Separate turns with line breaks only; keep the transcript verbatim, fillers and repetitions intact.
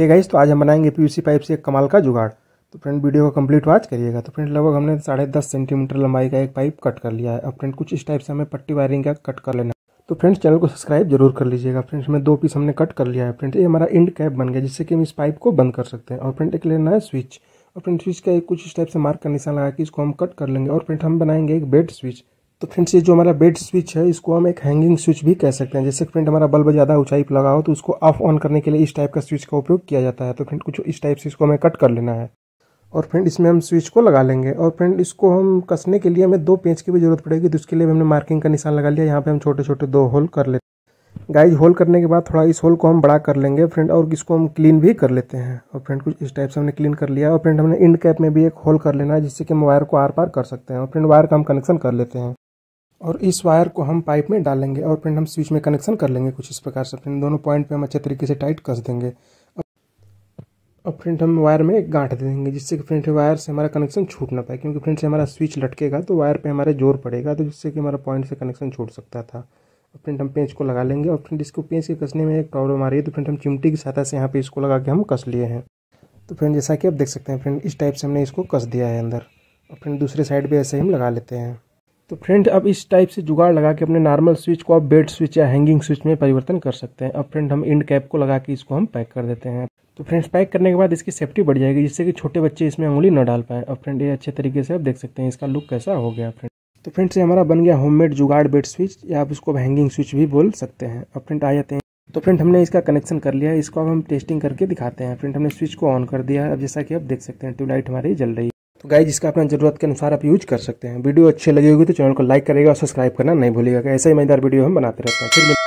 Hey guys, तो आज हम बनाएंगे पीवीसी पाइप से एक कमाल का जुगाड़। तो फ्रेंड वीडियो को कंप्लीट वॉच करिएगा। तो फ्रेंड लगभग हमने साढ़े दस सेंटीमीटर लंबाई का एक पाइप कट कर लिया है। अब फ्रेंड कुछ इस टाइप से हमें पट्टी वायरिंग का कट कर लेना है। तो फ्रेंड्स चैनल को सब्सक्राइब जरूर कर लीजिएगा। फ्रेंड्स में दो पीस हमने कट कर लिया है। फ्रेंड्स ये हमारा इंड कैप बन गया, जिससे कि हम इस पाइप को बंद कर सकते हैं। और फ्रेंड एक लेना है स्विच, और फ्रेंड स्विच का एक कुछ इस टाइप से मार्क का निशान लगा के इसको हम कट कर लेंगे। और फ्रेंड हम बनाएंगे एक बेड स्विच। तो फ्रेंड्स ये जो हमारा बेड स्विच है, इसको हम एक हैंगिंग स्विच भी कह सकते हैं। जैसे फ्रेंड हमारा बल्ब ज़्यादा ऊंचाई पर लगा हो तो उसको ऑफ ऑन करने के लिए इस टाइप का स्विच का उपयोग किया जाता है। तो फ्रेंड कुछ इस टाइप से इसको हमें कट कर लेना है। और फ्रेंड इसमें हम स्विच को लगा लेंगे। और फ्रेंड इसको हम कसने के लिए हमें दो पेंच की भी जरूरत पड़ेगी। तो उसके लिए हमने मार्किंग का निशान लगा लिया। यहाँ पे हम छोटे छोटे दो होल कर लेते हैं। गाइज होल करने के बाद थोड़ा इस होल को हम बड़ा कर लेंगे फ्रेंड, और इसको हम क्लीन भी कर लेते हैं। और फ्रेंड कुछ इस टाइप से हमने क्लीन कर लिया। और फ्रेंड हमने इंड कैप में भी एक होल कर लेना है, जिससे कि हम वायर को आर पार कर सकते हैं। और फ्रेंड वायर का हम कनेक्शन कर लेते हैं, और इस वायर को हम पाइप में डालेंगे। और फ्रेंड हम स्विच में कनेक्शन कर लेंगे कुछ इस प्रकार से। फ्रेंड दोनों पॉइंट पे हम अच्छे तरीके से टाइट कस देंगे। अब फ्रेंड हम वायर में एक गांठ दे देंगे, जिससे कि फ्रेंड वायर से हमारा कनेक्शन छूट ना पाए। क्योंकि फ्रेंड से हमारा स्विच लटकेगा तो वायर पे हमारे जोर पड़ेगा, तो जिससे कि हमारा पॉइंट से कनेक्शन छूट सकता था। और फ्रेंड हम पेंच को लगा लेंगे। और फ्रेंड इसको पेंच के कसने में एक प्रॉब्लम आ रही है, तो फ्रेंड हम चिमटी की सहायता से यहाँ पे इसको लगा के हम कस लिए हैं। तो फ्रेंड जैसा कि आप देख सकते हैं फ्रेंड, इस टाइप से हमने इसको कस दिया है अंदर। और फ्रेंड दूसरे साइड भी ऐसे ही हम लगा लेते हैं। तो फ्रेंड अब इस टाइप से जुगाड़ लगा के अपने नॉर्मल स्विच को आप बेड स्विच या हैंगिंग स्विच में परिवर्तन कर सकते हैं। अब फ्रेंड हम इंड कैप को लगा के इसको हम पैक कर देते हैं। तो फ्रेंड्स पैक करने के बाद इसकी सेफ्टी बढ़ जाएगी, जिससे कि छोटे बच्चे इसमें उंगली न डाल पाएँ। अब फ्रेंड ये अच्छे तरीके से आप देख सकते हैं इसका लुक कैसा हो गया फ्रेंड। तो फ्रेंड्स ये हमारा बन गया होममेड जुगाड़ बेड स्विच, या आप उसको हैंगिंग स्विच भी बोल सकते हैं। अब फ्रेंड आ जाते हैं। तो फ्रेंड हमने इसका कनेक्शन कर लिया है। इसको अब हम टेस्टिंग करके दिखाते हैं। फ्रेंड हमने स्विच को ऑन कर दिया है। अब जैसा कि आप देख सकते हैं ट्यूबलाइट हमारी जल रही है। तो गाइज इसका अपना जरूरत के अनुसार आप यूज कर सकते हैं। वीडियो अच्छी लगी होगी तो चैनल को लाइक करेगा और सब्सक्राइब करना नहीं भूलिएगा। ऐसे ही मजेदार वीडियो हम बनाते रहते हैं। फिर